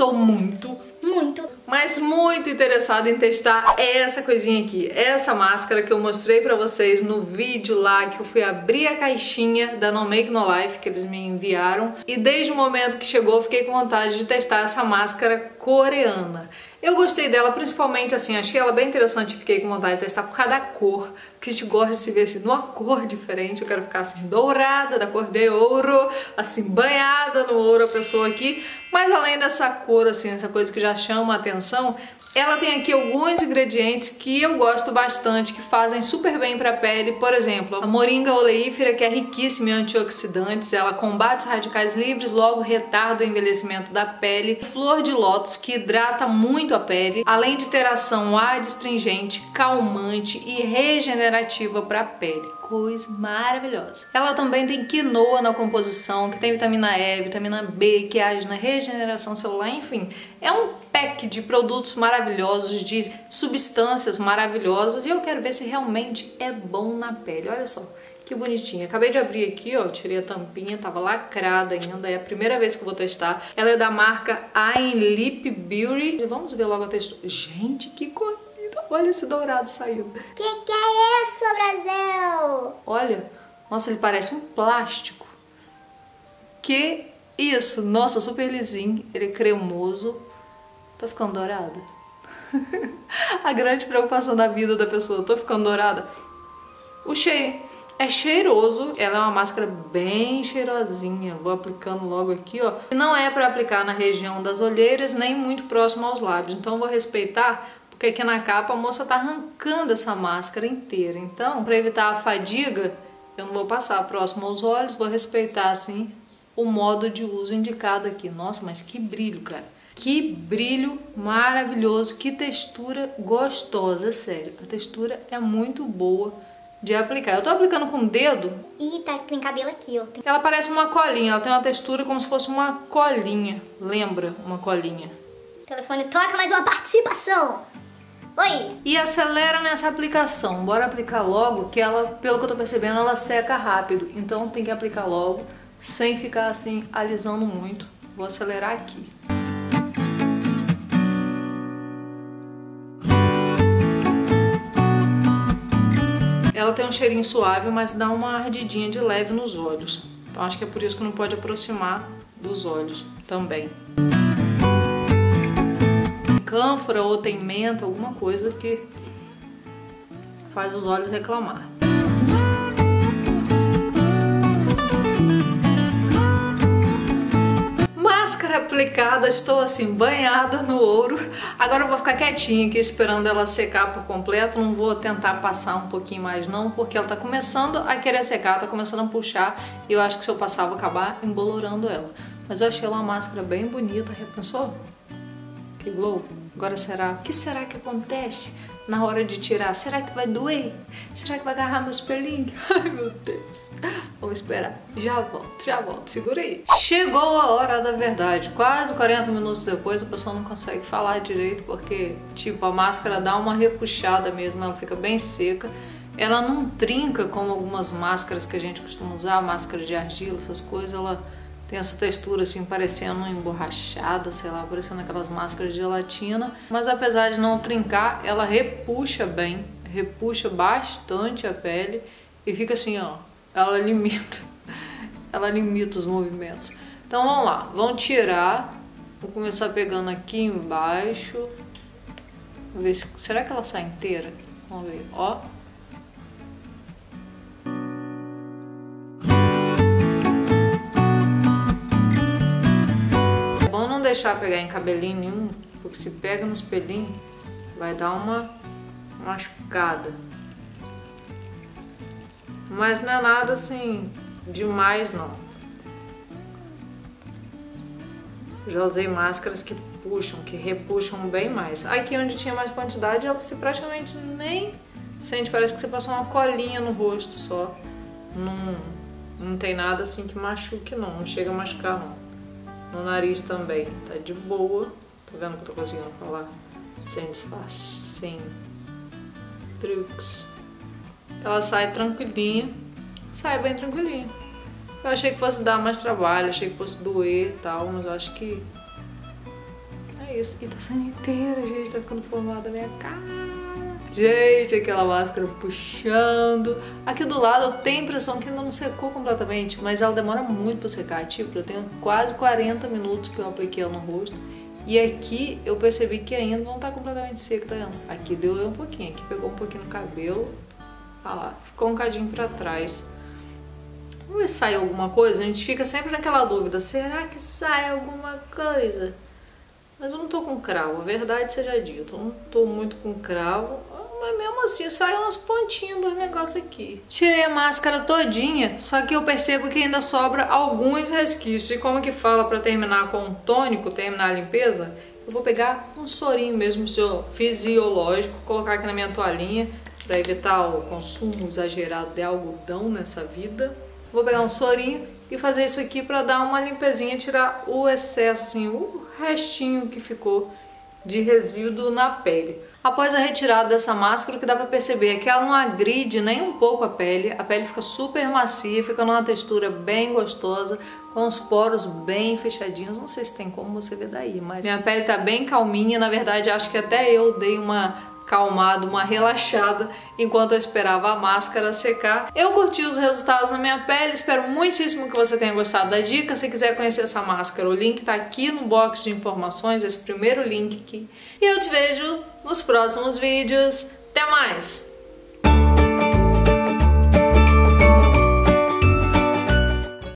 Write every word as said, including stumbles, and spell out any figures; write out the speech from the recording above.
estou muito, muito, mas muito interessada em testar essa coisinha aqui. Essa máscara que eu mostrei pra vocês no vídeo lá que eu fui abrir a caixinha da No Make No Life que eles me enviaram. E desde o momento que chegou eu fiquei com vontade de testar essa máscara coreana. Eu gostei dela, principalmente assim, achei ela bem interessante e fiquei com vontade de testar por causa da cor. Porque a gente gosta de se ver assim, numa cor diferente. Eu quero ficar assim, dourada, da cor de ouro, assim, banhada no ouro a pessoa aqui. Mas além dessa cor, assim, essa coisa que já chama a atenção, ela tem aqui alguns ingredientes que eu gosto bastante, que fazem super bem para a pele. Por exemplo, a moringa oleífera, que é riquíssima em antioxidantes, ela combate os radicais livres, logo retarda o envelhecimento da pele. Flor de lótus, que hidrata muito a pele, além de ter ação adstringente, calmante e regenerativa para a pele. Coisa maravilhosa. Ela também tem quinoa na composição, que tem vitamina E, vitamina B, que age na regeneração celular, enfim, é um pack de produtos maravilhosos, de substâncias maravilhosas, e eu quero ver se realmente é bom na pele. Olha só que bonitinha. Acabei de abrir aqui, ó, tirei a tampinha, tava lacrada ainda, é a primeira vez que eu vou testar. Ela é da marca Lip Beauty. Vamos ver logo a textura. Gente, que cor! Olha esse dourado saindo. Que que é isso, Brasil? Olha, nossa, ele parece um plástico. Que isso? Nossa, super lisinho. Ele é cremoso. Tô ficando dourada? A grande preocupação da vida da pessoa. Tô ficando dourada? O cheiro é cheiroso. Ela é uma máscara bem cheirosinha. Vou aplicando logo aqui, ó. Não é pra aplicar na região das olheiras, nem muito próximo aos lábios. Então eu vou respeitar, porque aqui na capa a moça tá arrancando essa máscara inteira. Então, para evitar a fadiga, eu não vou passar próximo aos olhos, vou respeitar assim o modo de uso indicado aqui. Nossa, mas que brilho, cara. Que brilho maravilhoso, que textura gostosa, sério. A textura é muito boa de aplicar. Eu tô aplicando com o dedo. Ih, tá, tem cabelo aqui, ó. Ela parece uma colinha, ela tem uma textura como se fosse uma colinha. Lembra uma colinha? O telefone toca, mais uma participação. Oi! E acelera nessa aplicação. Bora aplicar logo, que ela, pelo que eu tô percebendo, ela seca rápido. Então tem que aplicar logo, sem ficar assim, alisando muito. Vou acelerar aqui. Ela tem um cheirinho suave, mas dá uma ardidinha de leve nos olhos. Então acho que é por isso que não pode aproximar dos olhos também. Cânfora ou tem menta, alguma coisa que faz os olhos reclamar. Máscara aplicada, estou assim banhada no ouro. Agora eu vou ficar quietinha aqui esperando ela secar por completo. Não vou tentar passar um pouquinho mais não, porque ela tá começando a querer secar, tá começando a puxar, e eu acho que se eu passar eu vou acabar embolorando ela. Mas eu achei ela uma máscara bem bonita, repensou? Que glow. Agora será? O que será que acontece na hora de tirar? Será que vai doer? Será que vai agarrar meus pelinhos? Ai, meu Deus. Vamos esperar. Já volto, já volto. Segura aí. Chegou a hora da verdade. Quase quarenta minutos depois a pessoa não consegue falar direito porque, tipo, a máscara dá uma repuxada mesmo. Ela fica bem seca. Ela não trinca como algumas máscaras que a gente costuma usar, máscara de argila, essas coisas. Ela tem essa textura assim, parecendo emborrachada, sei lá, parecendo aquelas máscaras de gelatina. Mas apesar de não trincar, ela repuxa bem, repuxa bastante a pele e fica assim, ó, ela limita, ela limita os movimentos. Então vamos lá, vamos tirar, vou começar pegando aqui embaixo, vou ver se, será que ela sai inteira? Vamos ver, ó. Não deixar pegar em cabelinho nenhum, porque se pega nos pelinhos vai dar uma machucada. Mas não é nada assim demais não. Já usei máscaras que puxam, que repuxam bem mais. Aqui onde tinha mais quantidade, ela se praticamente nem sente, parece que você passou uma colinha no rosto só. Não, não tem nada assim que machuque não, não chega a machucar não. No nariz também, tá de boa. Tá vendo que eu tô conseguindo falar sem disfarce, sem truques. Ela sai tranquilinha, sai bem tranquilinha. Eu achei que fosse dar mais trabalho, achei que fosse doer e tal, mas eu acho que é isso. E tá saindo inteira, gente, tá ficando formada a minha cara. Gente, aquela máscara puxando. Aqui do lado eu tenho a impressão que ainda não secou completamente, mas ela demora muito pra secar, tipo, eu tenho quase quarenta minutos que eu apliquei ela no rosto. E aqui eu percebi que ainda não tá completamente seca, tá vendo? Aqui deu um pouquinho, aqui pegou um pouquinho no cabelo. Olha lá, ficou um cadinho pra trás. Vamos ver se sai alguma coisa. A gente fica sempre naquela dúvida, será que sai alguma coisa? Mas eu não tô com cravo, a verdade seja dita, eu não tô muito com cravo. Mas mesmo assim saiu umas pontinhas do negócio aqui. Tirei a máscara todinha, só que eu percebo que ainda sobra alguns resquícios. E como que fala pra terminar com um tônico, terminar a limpeza? Eu vou pegar um sorinho mesmo fisiológico, colocar aqui na minha toalhinha pra evitar o consumo exagerado de algodão nessa vida. Vou pegar um sorinho e fazer isso aqui pra dar uma limpezinha, tirar o excesso, assim, o restinho que ficou de resíduo na pele. Após a retirada dessa máscara, o que dá pra perceber é que ela não agride nem um pouco a pele, a pele fica super macia, fica numa textura bem gostosa, com os poros bem fechadinhos, não sei se tem como você ver daí, mas minha pele tá bem calminha, na verdade acho que até eu dei uma calmada, uma relaxada enquanto eu esperava a máscara secar. Eu curti os resultados na minha pele, espero muitíssimo que você tenha gostado da dica. Se quiser conhecer essa máscara, o link tá aqui no box de informações, esse primeiro link aqui. E eu te vejo nos próximos vídeos. Até mais!